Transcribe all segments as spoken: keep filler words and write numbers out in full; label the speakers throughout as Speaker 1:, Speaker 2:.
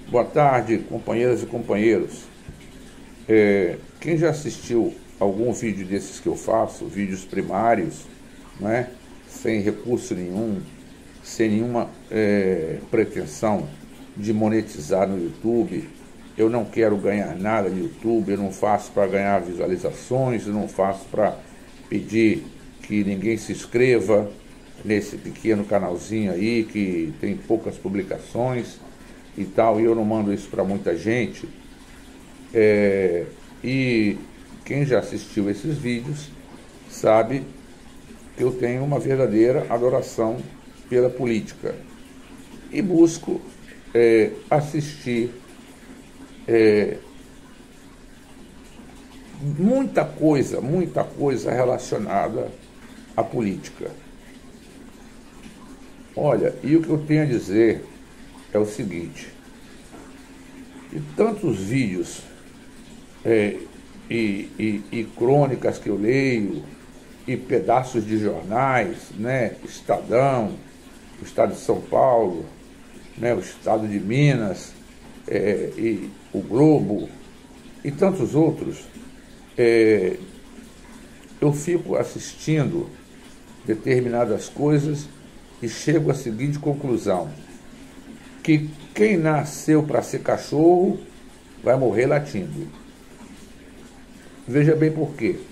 Speaker 1: Boa tarde, companheiras e companheiros. É, quem já assistiu algum vídeo desses que eu faço, vídeos primários, né, sem recurso nenhum, sem nenhuma é, pretensão de monetizar no YouTube, eu não quero ganhar nada no YouTube, eu não faço para ganhar visualizações, eu não faço para pedir que ninguém se inscreva nesse pequeno canalzinho aí que tem poucas publicações e tal, e eu não mando isso para muita gente. É, e quem já assistiu esses vídeos sabe que eu tenho uma verdadeira adoração pela política e busco é, assistir é, muita coisa, muita coisa relacionada à política. Olha, e o que eu tenho a dizer é o seguinte: de tantos vídeos é, e, e, e crônicas que eu leio, e pedaços de jornais, né, Estadão, o Estado de São Paulo, né, o Estado de Minas, é, e o Globo, e tantos outros, é, eu fico assistindo determinadas coisas e chego à seguinte conclusão: que quem nasceu para ser cachorro vai morrer latindo. Veja bem por quê.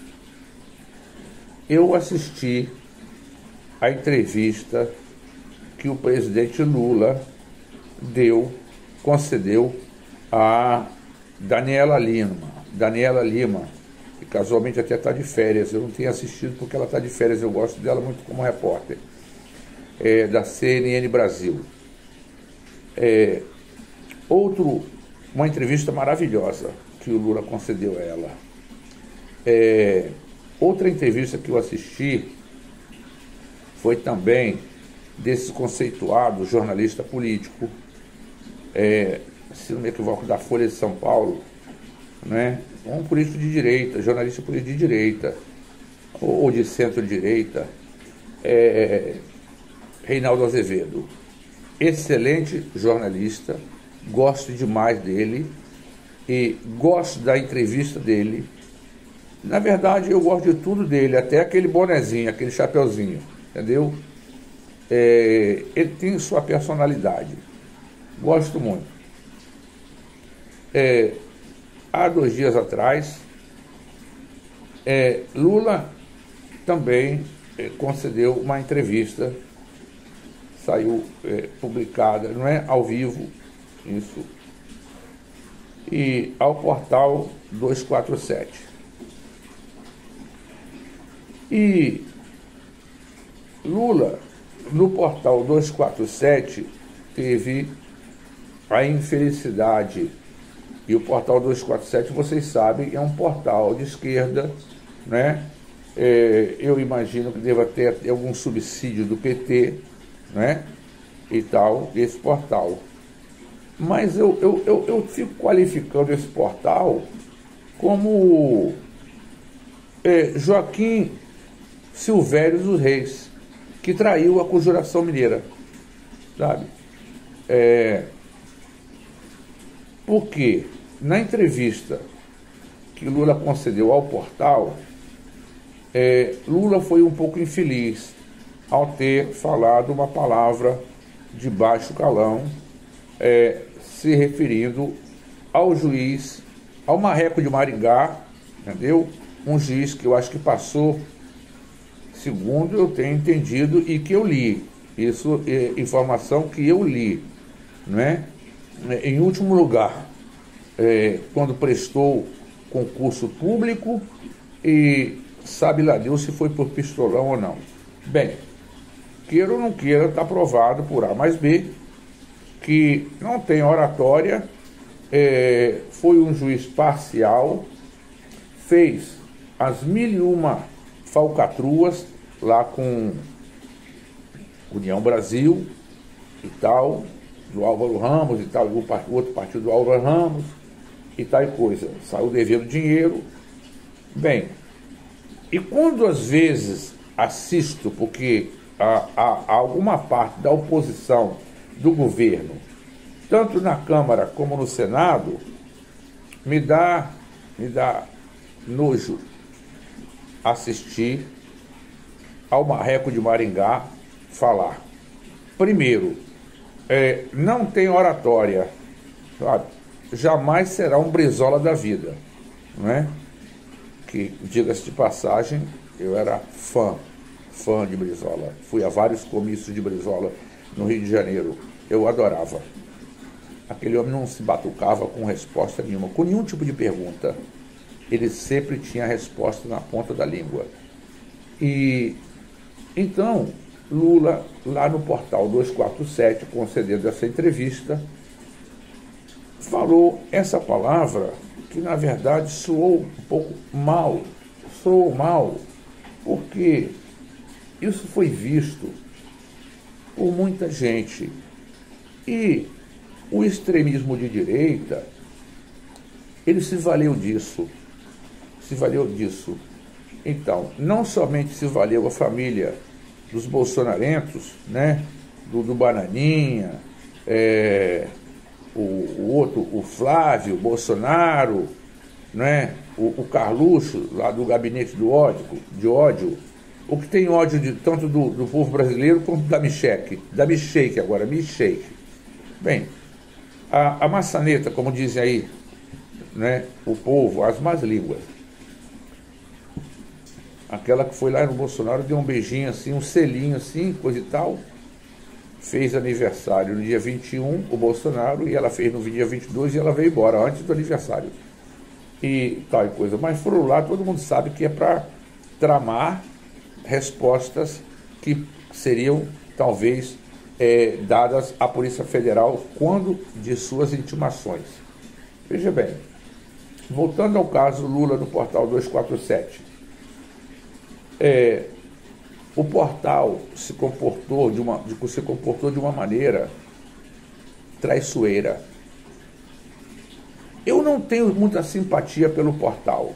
Speaker 1: Eu assisti a entrevista que o presidente Lula deu, concedeu a Daniela Lima. Daniela Lima, que casualmente até está de férias. Eu não tenho assistido porque ela está de férias, eu gosto dela muito como repórter, é, da C N N Brasil. É, outro, uma entrevista maravilhosa que o Lula concedeu a ela. É, outra entrevista que eu assisti foi também desse conceituado jornalista político, é, se não me equivoco, da Folha de São Paulo, né? Um político de direita, jornalista político de direita, ou de centro-direita, é, Reinaldo Azevedo. Excelente jornalista, gosto demais dele e gosto da entrevista dele. Na verdade, eu gosto de tudo dele, até aquele bonezinho, aquele chapeuzinho, entendeu? É, ele tem sua personalidade, gosto muito. É, há dois dias atrás, é, Lula também é, concedeu uma entrevista, saiu é, publicada, não é ao vivo, isso, e ao portal duzentos e quarenta e sete. E Lula, no portal duzentos e quarenta e sete, teve a infelicidade, e o portal duzentos e quarenta e sete, vocês sabem, é um portal de esquerda, né? É, eu imagino que deva ter algum subsídio do P T, né? E tal, esse portal. Mas eu, eu, eu, eu fico qualificando esse portal como é, Joaquim Silvério dos Reis, que traiu a Conjuração Mineira, sabe? É, porque na entrevista que Lula concedeu ao portal, é, Lula foi um pouco infeliz ao ter falado uma palavra de baixo calão, é, se referindo ao juiz, ao Marreco de Maringá, entendeu? Um juiz que eu acho que passou, segundo eu tenho entendido e que eu li, isso é informação que eu li, né? Em último lugar, é, quando prestou concurso público e sabe lá Deus se foi por pistolão ou não. Bem, queira ou não queira, está provado por A mais B que não tem oratória, é, foi um juiz parcial, fez as mil e uma falcatruas lá com União Brasil e tal, do Álvaro Ramos e tal, o outro partido do Álvaro Ramos e tal e coisa, saiu devendo dinheiro. Bem, e quando às vezes assisto, porque há, há, há alguma parte da oposição do governo tanto na Câmara como no Senado, me dá, me dá nojo assistir ao Marreco de Maringá falar. Primeiro, é, não tem oratória, sabe? Jamais será um Brizola da vida, não é? Que, diga-se de passagem, eu era fã, fã de Brizola. Fui a vários comícios de Brizola no Rio de Janeiro. Eu adorava. Aquele homem não se batucava com resposta nenhuma, com nenhum tipo de pergunta. Ele sempre tinha a resposta na ponta da língua. E então, Lula, lá no portal duzentos e quarenta e sete, concedendo essa entrevista, falou essa palavra que, na verdade, soou um pouco mal. Soou mal, porque isso foi visto por muita gente. E o extremismo de direita, ele se valeu disso. Se valeu disso. Então, não somente se valeu a família dos bolsonarentos, né? Do, do Bananinha, é, o, o outro, o Flávio Bolsonaro, né? O, o Carluxo, lá do gabinete do ódio, de ódio, o que tem ódio de, tanto do, do povo brasileiro quanto da Michele, da Michele agora, Michele. Bem, a, a maçaneta, como dizem aí, né? O povo, as más línguas. Aquela que foi lá no Bolsonaro, deu um beijinho assim, um selinho assim, coisa e tal. Fez aniversário no dia vinte e um, o Bolsonaro, e ela fez no dia vinte e dois e ela veio embora antes do aniversário. E tal e coisa. Mas por um lado, todo mundo sabe que é para tramar respostas que seriam, talvez, é, dadas à Polícia Federal quando de suas intimações. Veja bem, voltando ao caso Lula no portal duzentos e quarenta e sete. É, o portal se comportou de uma, de, se comportou de uma maneira traiçoeira. Eu não tenho muita simpatia pelo portal.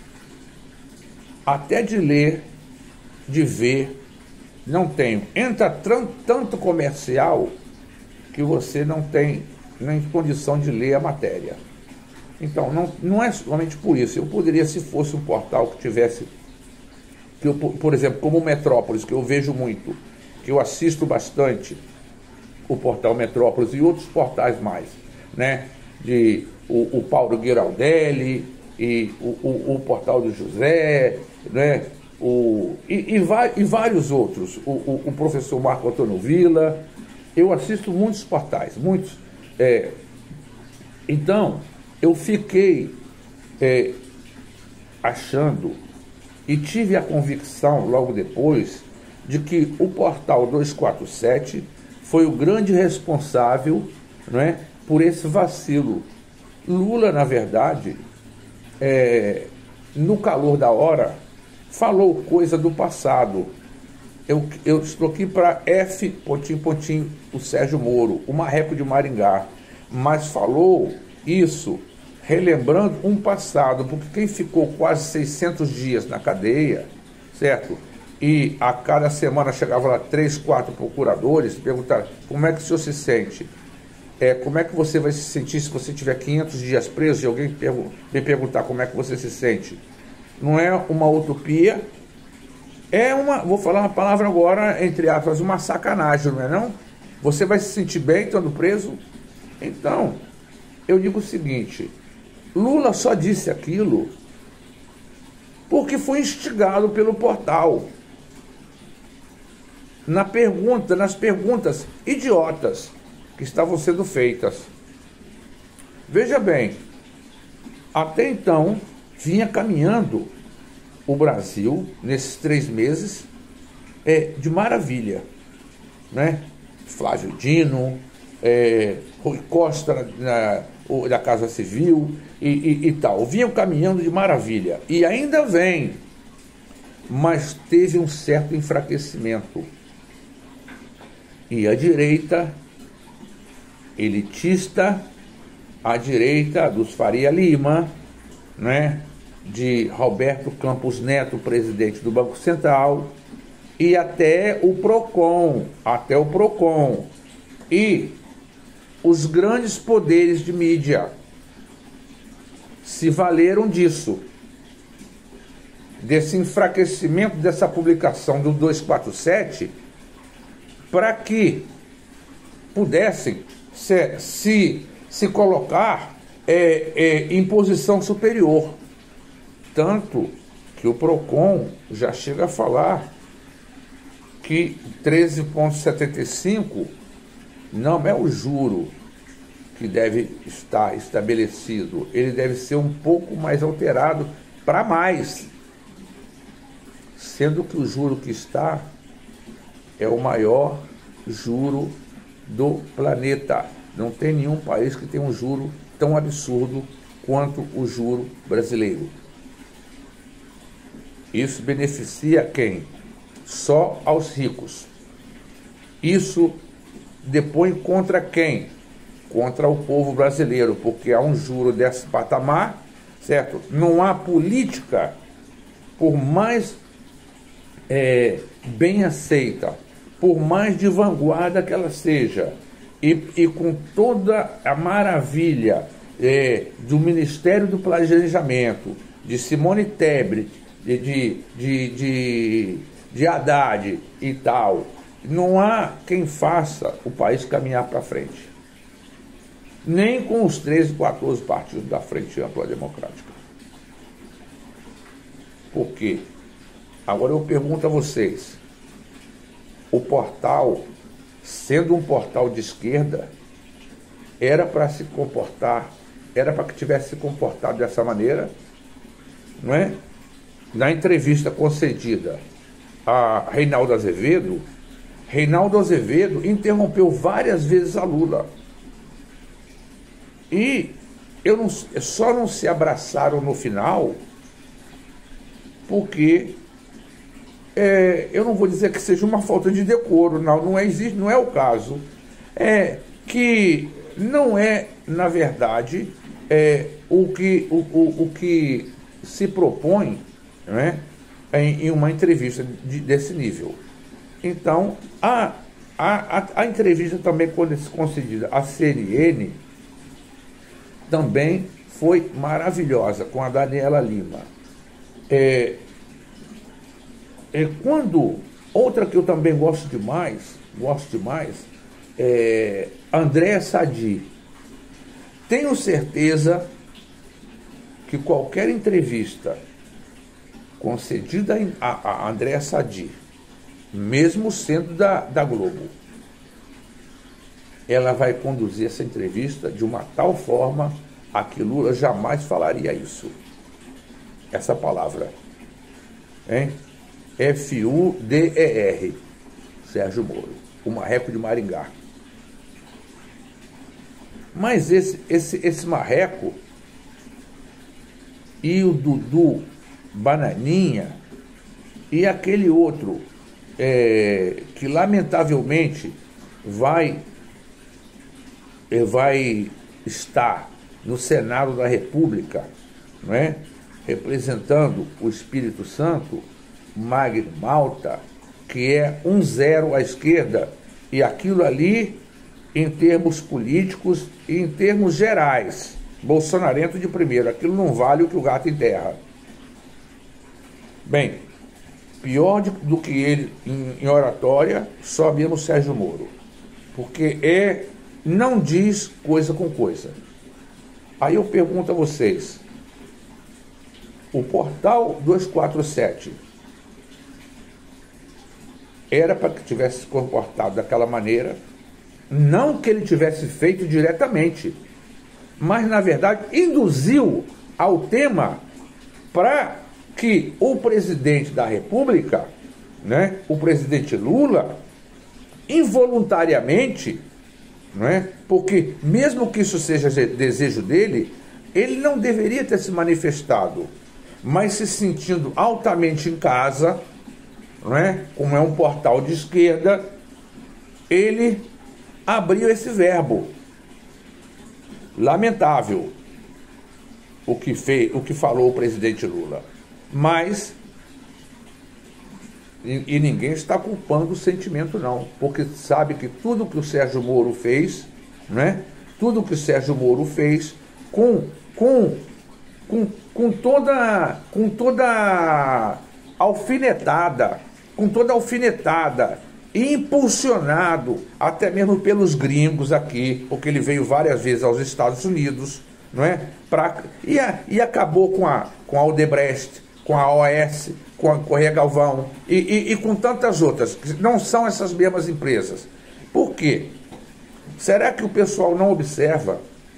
Speaker 1: Até de ler, de ver, não tenho. Entra tanto comercial que você não tem nem condição de ler a matéria. Então, não, não é somente por isso. Eu poderia, se fosse um portal que tivesse... Que eu, por exemplo, como o Metrópolis, que eu vejo muito, que eu assisto bastante, o portal Metrópolis e outros portais mais, né? De o, o Paulo Giraldelli e o, o, o portal do José, né? O, e, e, e vários outros, o, o, o professor Marco Antônio Villa. Eu assisto muitos portais, muitos. É, então, eu fiquei é, achando... E tive a convicção, logo depois, de que o portal duzentos e quarenta e sete foi o grande responsável, não é, por esse vacilo. Lula, na verdade, é, no calor da hora, falou coisa do passado. Eu, eu estou aqui para F, pontinho, pontinho, o Sérgio Moro, o Marreco de Maringá, mas falou isso... relembrando um passado, porque quem ficou quase seiscentos dias na cadeia, certo? E a cada semana chegava lá três, quatro procuradores, perguntaram, como é que o senhor se sente? É, como é que você vai se sentir se você tiver quinhentos dias preso e alguém pergu- vem perguntar como é que você se sente? Não é uma utopia, é uma, vou falar uma palavra agora, entre aspas, uma sacanagem, não é não? Você vai se sentir bem estando preso? Então, eu digo o seguinte... Lula só disse aquilo porque foi instigado pelo portal. Na pergunta, nas perguntas idiotas que estavam sendo feitas. Veja bem, até então vinha caminhando o Brasil, nesses três meses, é, de maravilha, né? Flávio Dino, é, Rui Costa na, na, da Casa Civil e, e, e tal. Vinham caminhando de maravilha. E ainda vem, mas teve um certo enfraquecimento. E a direita elitista, a direita dos Faria Lima, né, de Roberto Campos Neto, presidente do Banco Central, e até o PROCON, até o PROCON. E os grandes poderes de mídia se valeram disso, desse enfraquecimento dessa publicação do duzentos e quarenta e sete, para que pudessem se, se, se colocar é, é, em posição superior. Tanto que o PROCON já chega a falar que treze vírgula setenta e cinco não é o juro que deve estar estabelecido, ele deve ser um pouco mais alterado para mais, sendo que o juro que está é o maior juro do planeta. Não tem nenhum país que tenha um juro tão absurdo quanto o juro brasileiro. Isso beneficia quem? Só aos ricos. Isso depõe contra quem? Contra o povo brasileiro, porque há um juro desse patamar, certo? Não há política, por mais é, bem aceita, por mais de vanguarda que ela seja, e, e com toda a maravilha é, do Ministério do Planejamento, de Simone Tebet, de, de, de, de, de Haddad e tal, não há quem faça o país caminhar para frente. Nem com os treze, quatorze partidos da Frente Ampla Democrática. Por quê? Agora eu pergunto a vocês, o portal, sendo um portal de esquerda, era para se comportar, era para que tivesse se comportado dessa maneira, não é? Na entrevista concedida a Reinaldo Azevedo, Reinaldo Azevedo interrompeu várias vezes a Lula. E eu não, só não se abraçaram no final porque é, eu não vou dizer que seja uma falta de decoro, não, não, é, existe, não é o caso. É que não é, na verdade, é, o, que, o, o, o que se propõe, não é, em, em uma entrevista de, desse nível. Então, a, a, a, a entrevista também, quando concedida à C N N, também foi maravilhosa, com a Daniela Lima. É, é, quando, outra que eu também gosto demais, gosto demais, é Andréa Sadi. Tenho certeza que qualquer entrevista concedida a, a Andréa Sadi, mesmo sendo da, da Globo, ela vai conduzir essa entrevista de uma tal forma a que Lula jamais falaria isso. Essa palavra. Hein? F U D E R. Sérgio Moro. O marreco de Maringá. Mas esse, esse, esse marreco e o Dudu Bananinha e aquele outro é, que lamentavelmente vai vai estar no Senado da República, não é? Representando o Espírito Santo, Magno Malta, que é um zero à esquerda, e aquilo ali, em termos políticos e em termos gerais, bolsonarento de primeiro, aquilo não vale o que o gato enterra. Bem, pior de, do que ele em, em oratória, só mesmo Sérgio Moro, porque é não diz coisa com coisa. Aí eu pergunto a vocês, o portal duzentos e quarenta e sete era para que tivesse se comportado daquela maneira, não que ele tivesse feito diretamente, mas na verdade induziu ao tema para que o presidente da República, né, o presidente Lula, involuntariamente, não é? Porque mesmo que isso seja desejo dele, ele não deveria ter se manifestado, mas se sentindo altamente em casa, não é? Como é um portal de esquerda, ele abriu esse verbo. Lamentável o que fez, o que falou o presidente Lula, mas E, e ninguém está culpando o sentimento, não, porque sabe que tudo que o Sérgio Moro fez, né, tudo que Sérgio Moro fez com, com, com, com toda, com toda alfinetada, com toda alfinetada, impulsionado até mesmo pelos gringos aqui, porque ele veio várias vezes aos Estados Unidos, não é? Pra, e, a, e acabou com a, com a Odebrecht, com a O A S, com a Correia Galvão e, e, e com tantas outras, que não são essas mesmas empresas. Por quê? Será que o pessoal não observa?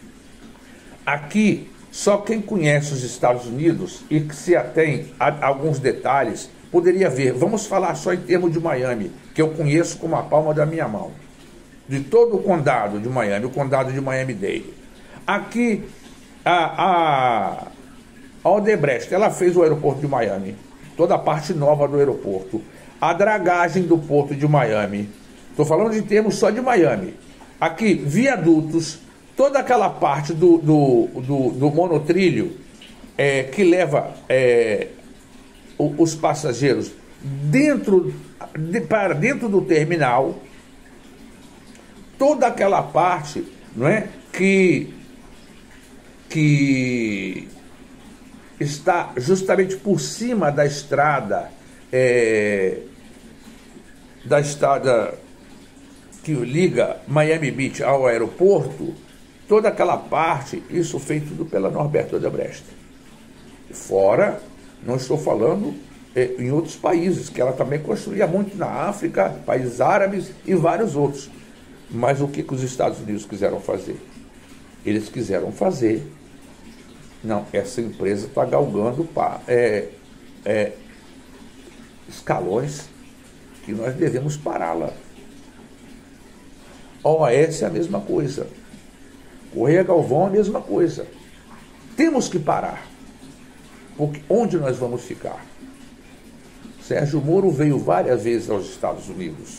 Speaker 1: Aqui, só quem conhece os Estados Unidos e que se atém a alguns detalhes, poderia ver. Vamos falar só em termos de Miami, que eu conheço como a palma da minha mão. De todo o condado de Miami, o condado de Miami-Dade. Aqui, a, a, a Odebrecht, ela fez o aeroporto de Miami, toda a parte nova do aeroporto, a dragagem do porto de Miami. Estou falando em termos só de Miami. Aqui, viadutos, toda aquela parte do, do, do, do monotrilho é, que leva é, os passageiros dentro, de, para dentro do terminal, toda aquela parte, não é, que, que está justamente por cima da estrada, é, da estrada que liga Miami Beach ao aeroporto, toda aquela parte, isso feito tudo pela Norberto Odebrecht. Fora, não estou falando é, em outros países, que ela também construía muito na África, países árabes e vários outros. Mas o que, que os Estados Unidos quiseram fazer? Eles quiseram fazer, não, essa empresa está galgando pá, é, é, escalões que nós devemos pará-la. A O A S é a mesma coisa. Correia Galvão é a mesma coisa. Temos que parar. Porque onde nós vamos ficar? Sérgio Moro veio várias vezes aos Estados Unidos.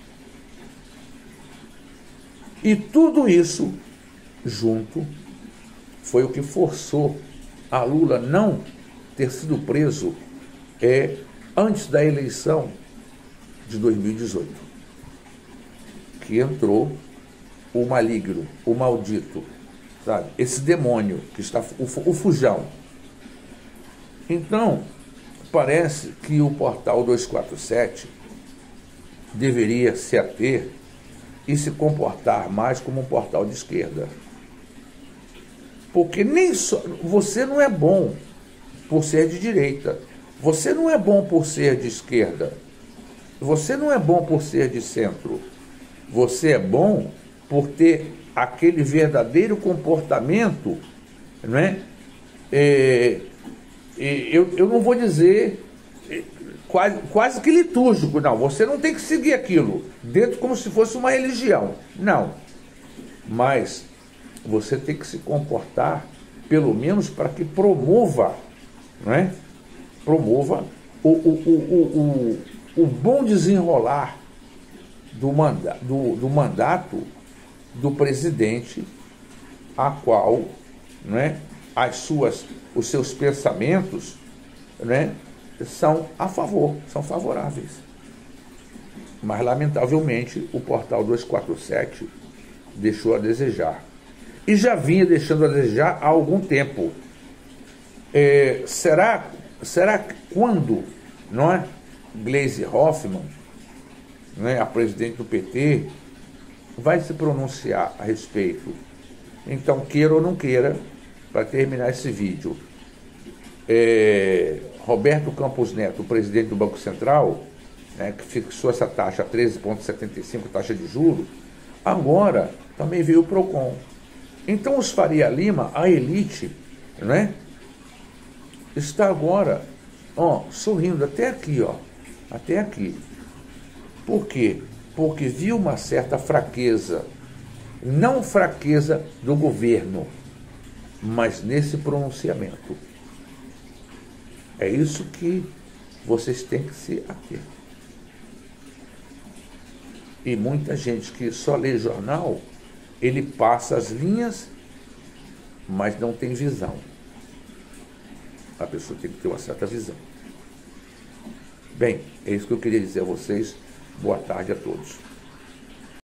Speaker 1: E tudo isso junto foi o que forçou a Lula não ter sido preso é, antes da eleição de dois mil e dezoito. Que entrou o maligno, o maldito, sabe? Esse demônio que está, o, o fujão. Então, parece que o portal duzentos e quarenta e sete deveria se ater e se comportar mais como um portal de esquerda. Porque nem só, você não é bom por ser de direita, você não é bom por ser de esquerda, você não é bom por ser de centro. Você é bom por ter aquele verdadeiro comportamento, não é? É, é eu, eu não vou dizer é, quase, quase que litúrgico, não. Você não tem que seguir aquilo dentro como se fosse uma religião, não. Mas você tem que se comportar, pelo menos para que promova, não é? Promova o, o, o, o, o bom desenrolar Do, manda, do, do mandato do presidente, a qual, né, as suas, os seus pensamentos, né, são a favor, são favoráveis. Mas, lamentavelmente, o portal duzentos e quarenta e sete deixou a desejar. E já vinha deixando a desejar há algum tempo. É, será, será que quando, não é, Gleisi Hoffmann, né, a presidente do P T, vai se pronunciar a respeito? Então, queira ou não queira, para terminar esse vídeo, é, Roberto Campos Neto, o presidente do Banco Central, né, que fixou essa taxa a treze vírgula setenta e cinco, taxa de juros, agora também veio o PROCON. Então, os Faria Lima, a elite, né, está agora, ó, sorrindo até aqui, ó, até aqui. Por quê? Porque viu uma certa fraqueza, não fraqueza do governo, mas nesse pronunciamento. É isso que vocês têm que se ater. E muita gente que só lê jornal, ele passa as linhas, mas não tem visão. A pessoa tem que ter uma certa visão. Bem, é isso que eu queria dizer a vocês. Boa tarde a todos.